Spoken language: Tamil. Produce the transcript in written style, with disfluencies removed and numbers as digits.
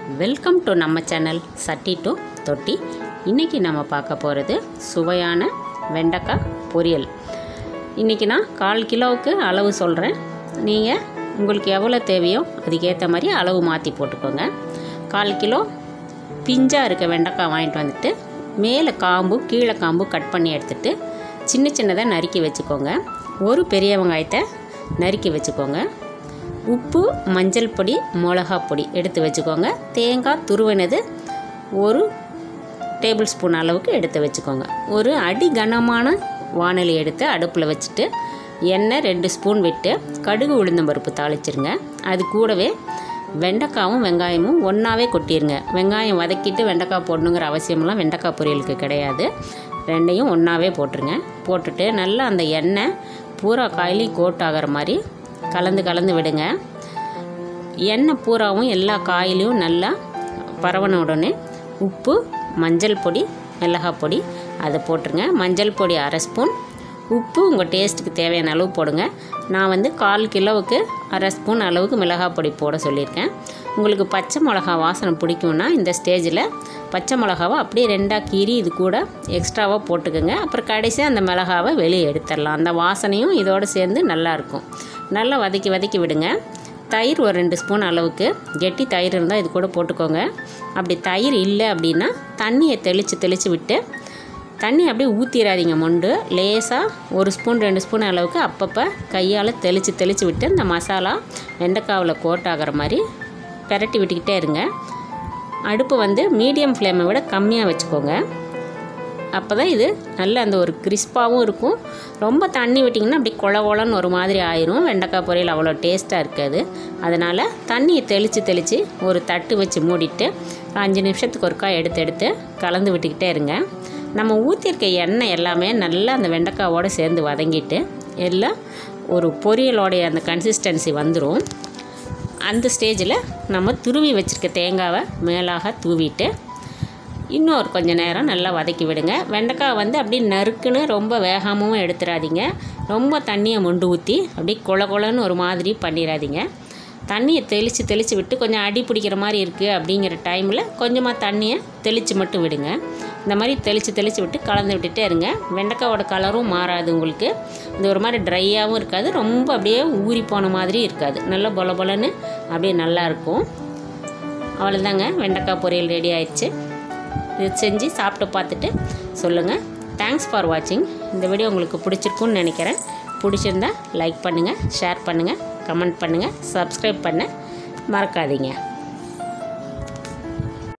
வெல்கம் டு நம்ம சேனல் சட்டி டு தொட்டி. இன்றைக்கி நம்ம பார்க்க போகிறது சுவையான வெண்டைக்காய் பொரியல். இன்றைக்கி நான் 1/4 கிலோவுக்கு அளவு சொல்கிறேன். நீங்கள் உங்களுக்கு எவ்வளோ தேவையோ அதுக்கேற்ற மாதிரி அளவு மாற்றி போட்டுக்கோங்க. 1/4 கிலோ பிஞ்சாக இருக்க வெண்டைக்காய் வாங்கிட்டு வந்துட்டு மேலே காம்பு கீழே காம்பு கட் பண்ணி எடுத்துகிட்டு சின்ன சின்னதாக நறுக்கி வச்சுக்கோங்க. ஒரு பெரிய வெங்காயத்தை நறுக்கி வச்சுக்கோங்க. உப்பு, மஞ்சள் பொடி, மிளகா பொடி எடுத்து வச்சுக்கோங்க. தேங்காய் துருவினது 1 டேபிள் ஸ்பூன் அளவுக்கு எடுத்து வச்சுக்கோங்க. ஒரு அடி கனமான வாணலி எடுத்து அடுப்பில் வச்சுட்டு எண்ணெய் 2 ஸ்பூன் விட்டு கடுகு உளுந்தம்பருப்பு தாளிச்சிருங்க. அது கூடவே வெண்டைக்காயும் வெங்காயமும் ஒன்றாவே கொட்டிடுங்க. வெங்காயம் வதக்கிட்டு வெண்டைக்காய் போடணுங்கிற அவசியமெல்லாம் வெண்டைக்காய் பொரியலுக்கு கிடையாது. ரெண்டையும் ஒன்றாவே போட்டுருங்க. போட்டுட்டு நல்லா அந்த எண்ணெய் பூரா காயிலையும் கோட் ஆகிற மாதிரி கலந்து விடுங்க. எண்ணெய் பூராவும் எல்லா காயிலையும் நல்லா பரவன உடனே உப்பு, மஞ்சள் பொடி, மிளகாய் பொடி அதை போட்டுருங்க. மஞ்சள் பொடி 1/2 ஸ்பூன், உப்பு உங்கள் டேஸ்ட்டுக்கு தேவையான அளவு போடுங்க. நான் 1/4 கிலோவுக்கு 1/2 ஸ்பூன் அளவுக்கு மிளகாய் பொடி போட சொல்லியிருக்கேன். உங்களுக்கு பச்சை மிளகா வாசனை பிடிக்கும்னா இந்த ஸ்டேஜில் பச்சை மிளகாவை அப்படியே 2ஆக கீறி இது கூட எக்ஸ்ட்ராவாக போட்டுக்கோங்க. அப்புறம் கடைசியாக அந்த மிளகாவை வெளியே எடுத்துடலாம். அந்த வாசனையும் இதோடு சேர்ந்து நல்லாயிருக்கும். நல்லா வதக்கி விடுங்க. தயிர் ஒரு 2 ஸ்பூன் அளவுக்கு கெட்டி தயிர் இருந்தால் இது கூட போட்டுக்கோங்க. அப்படி தயிர் இல்லை அப்படின்னா தண்ணியை தெளித்து விட்டு தண்ணி அப்படியே ஊற்றிடாதீங்க. மொண்டு லேசாக 1 ஸ்பூன் 2 ஸ்பூன் அளவுக்கு அப்பப்போ கையால் தெளித்து விட்டு இந்த மசாலா வெண்டைக்காவில் கோட் ஆகிற மாதிரி பெரட்டி விட்டுக்கிட்டே இருங்க. அடுப்பு மீடியம் ஃப்ளேமை விட கம்மியாக வச்சுக்கோங்க. அப்போ தான் இது நல்ல அந்த ஒரு கிறிஸ்பாகவும் இருக்கும். ரொம்ப தண்ணி விட்டிங்கன்னா அப்படி கொலன்னு ஒரு மாதிரி ஆயிரும். வெண்டைக்காய் பொரியல் அவ்வளோ டேஸ்ட்டாக இருக்காது. அதனால் தண்ணியை தெளித்து ஒரு தட்டு வச்சு மூடிட்டு 5 நிமிஷத்துக்கு ஒருக்கா எடுத்து கலந்து விட்டுக்கிட்டே இருங்க. நம்ம ஊற்றிருக்க எண்ணெய் எல்லாமே நல்லா அந்த வெண்டைக்காவோடு சேர்ந்து வதங்கிட்டு எல்லாம் ஒரு பொரியலோடைய அந்த கன்சிஸ்டன்சி வந்துடும். அந்த ஸ்டேஜில் நம்ம துருவி வச்சுருக்க தேங்காவை மேலாக தூவிட்டு இன்னொரு கொஞ்சம் நேரம் நல்லா வதக்கி விடுங்க. வெண்டைக்காய் அப்படி நறுக்குன்னு ரொம்ப வேகாமவும் எடுத்துடாதீங்க. ரொம்ப தண்ணியை மொண்டு ஊற்றி அப்படி கொலன்னு ஒரு மாதிரி பண்ணிடாதீங்க. தண்ணியை தெளித்து விட்டு கொஞ்சம் அடி பிடிக்கிற மாதிரி இருக்குது அப்படிங்கிற டைமில் கொஞ்சமாக தண்ணியை தெளித்து மட்டும் விடுங்க. இந்த மாதிரி தெளித்து விட்டு கலந்து விட்டுட்டே இருங்க. வெண்டைக்காயோட கலரும் மாறாது. உங்களுக்கு இது ஒரு மாதிரி ட்ரையாகவும் இருக்காது, ரொம்ப அப்படியே ஊறி போன மாதிரி இருக்காது. நல்லா பொலன்னு அப்படியே நல்லாயிருக்கும். அவ்வளோதாங்க, வெண்டைக்காய் பொரியல் ரெடி ஆயிடுச்சு. இது செஞ்சு சாப்பிட்டு பார்த்துட்டு சொல்லுங்கள். தேங்க்ஸ் ஃபார் வாட்சிங். இந்த வீடியோ உங்களுக்கு பிடிச்சிருக்குன்னு நினைக்கிறேன். பிடிச்சிருந்தா லைக் பண்ணுங்கள், ஷேர் பண்ணுங்கள், கமெண்ட் பண்ணுங்கள், சப்ஸ்கிரைப் பண்ண மறக்காதீங்க.